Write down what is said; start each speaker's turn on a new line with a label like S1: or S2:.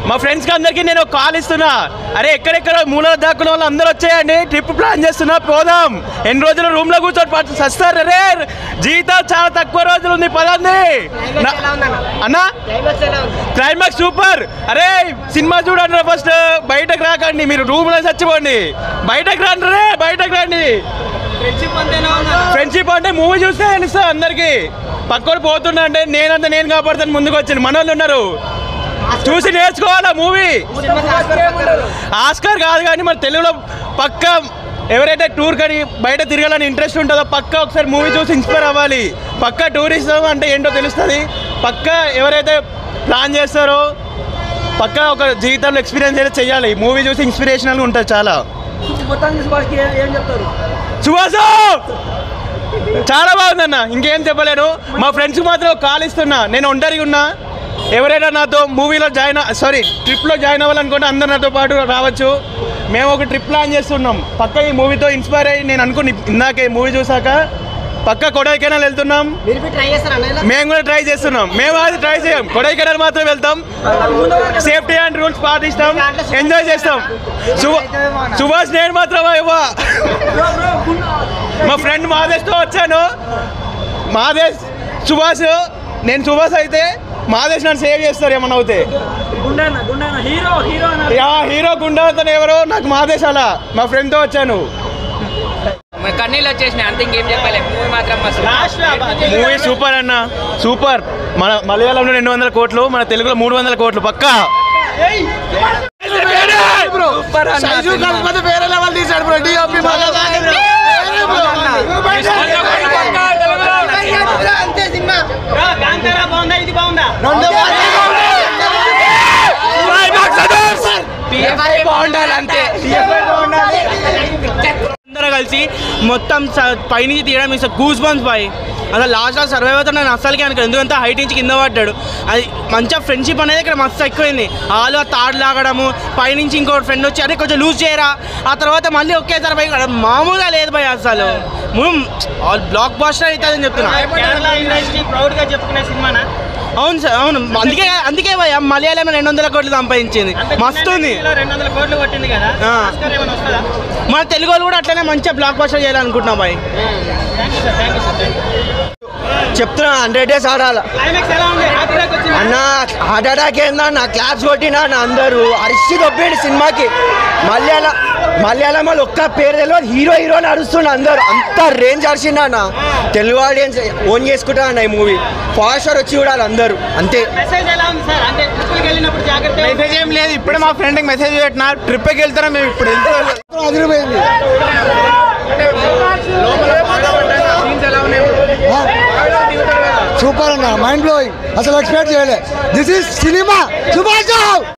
S1: మా ఫ్రెండ్స్కి అందరికీ నేను కాల్ ఇస్తున్నా, అరే ఎక్కడెక్కడ మూలలో దాక్కున్న వాళ్ళు అందరూ వచ్చేయండి, ట్రిప్ ప్లాన్ చేస్తున్నా, పోదాం. ఎన్ని రోజులు రూమ్లో కూర్చొని సస్తారు, అరే జీతం చాలా తక్కువ రోజులు ఉంది, పదండి అన్నా. Climax super. అరే సినిమా చూడండి ఫస్ట్, బయటకు రాకండి, మీరు రూమ్లో చచ్చిపోండి, బయటకు రండి రే, బయటకు రండి. ఫ్రెండ్షిప్ అంటే మూవీ చూస్తే తెలుస్తా అందరికి. పక్కోడు పోతున్నా అంటే నేను కాపాడుతాను, ముందుకు వచ్చింది మన వాళ్ళు ఉన్నారు, చూసి నేర్చుకోవాలా మూవీ. ఆస్కార్ కాదు కానీ మన తెలుగులో పక్క ఎవరైతే టూర్ కానీ బయట తిరగాలని ఇంట్రెస్ట్ ఉంటుందో పక్క ఒకసారి మూవీ చూసి ఇన్స్పైర్ అవ్వాలి. పక్క టూరిజం అంటే ఏంటో తెలుస్తుంది. పక్క ఎవరైతే ప్లాన్ చేస్తారో పక్క ఒక జీవితంలో ఎక్స్పీరియన్స్ అయితే చెయ్యాలి. మూవీ చూసి ఇన్స్పిరేషనల్గా ఉంటుంది చాలా. సుభాష్ చాలా బాగుందన్న, ఇంకేం చెప్పలేను. మా ఫ్రెండ్స్కి మాత్రం కాల్ ఇస్తున్నా, నేను ఒంటరిగా ఉన్నా, ఎవరైనా నాతో మూవీలో ట్రిప్లో జాయిన్ అవ్వాలనుకుంటే అందరు నాతో పాటు రావచ్చు. మేము ఒక ట్రిప్ ప్లాన్ చేస్తున్నాం, పక్క ఈ మూవీతో ఇన్స్పైర్ అయ్యి నేను అనుకుని ఇందాకే మూవీ చూసాక పక్క కొడైకెనాల్ వెళ్తున్నాం. మేము కూడా ట్రై చేస్తున్నాం. మేము అది ట్రై చేయం, కొడైకెనాల్ మాత్రం వెళ్తాం, సేఫ్టీ అండ్ రూల్స్ పాటిస్తాం, ఎంజాయ్ చేస్తాం. సుభాష్ నేను మాత్రం మా ఫ్రెండ్ మాదేశ్తో వచ్చాను. మాదేశ్ సుభాష్, నేను సుభాష్ అయితే మాదేశ్ నన్ను సేవ్ చేస్తారు ఏమన్నా అవుతే. హీరో గుండా ఎవరో నాకు మాదేశ్, అలా మా ఫ్రెండ్తో వచ్చాను.
S2: కన్నీళ్ళు వచ్చేసినాయి అంత, ఇంకేం చెప్పలేదు. మూవీ మాత్రం
S1: మూవీ సూపర్ అన్న, సూపర్. మన మలయాళంలో 200 కోట్లు, మన తెలుగులో 300 కోట్లు పక్కా.
S3: అందరూ కలిసి మొత్తం పైనుంచి తీయడం ఇస్ గూస్ బంప్స్ బాయ్. అసలు లాస్ట్లో సర్వైవ్ అవుతాడు నేను అస్సలకి అనుకో, ఎందుకంటే హైట్ నుంచి కింద పడ్డాడు. అది మంచిగా ఫ్రెండ్షిప్ అనేది ఇక్కడ మస్తు ఎక్కువైంది. వాళ్ళు తాడు లాగడము, పైనుంచి ఇంకోటి ఫ్రెండ్ వచ్చి అదే కొంచెం లూజ్ చేయరా, ఆ తర్వాత మళ్ళీ ఒకేసారి బైక్ మామూలుగా లేదు భయ్. అసలు బ్లాక్ బాస్టర్ అవుతుందని చెప్తున్నా. అవును సార్, అవును. అందుకే భయ మలయాళం 200 కోట్లు సంపాదించింది, మస్తు ఉంది. మన తెలుగు వాళ్ళు కూడా అట్లనే మంచిగా బ్లాక్ బాస్టర్ చేయాలనుకుంటున్నాం భయ్.
S4: చెప్తున్నా 100 days ఆడాలి అన్న. హార్ట్ అటాక్ ఏందన్న, క్లాప్స్ కొట్టినా అన్న, అందరూ అరిసి దొబ్బేడు సినిమాకి. మలయాళం వాళ్ళు ఒక్క పేరు తెలియదు, హీరో అరుస్తుండ అందరు, అంత రేంజ్ అరిచిండ అన్న. తెలుగు ఆడియన్స్ ఓన్ చేసుకుంటా అన్న ఈ మూవీ. ఫాస్టర్ వచ్చి చూడాలి అందరూ, అంతే.
S3: మెసేజ్ ఏం లేదు, ఇప్పుడే మా ఫ్రెండ్కి మెసేజ్ పెట్టినా, ట్రిప్కి వెళ్తారా మేము ఇప్పుడు
S4: అదిరిపోయింది. సూపర్ అన్న, మైండ్ బ్లోయింగ్, అసలు ఎక్స్పెక్ట్ చేయలే. This is cinema. సుభాష్.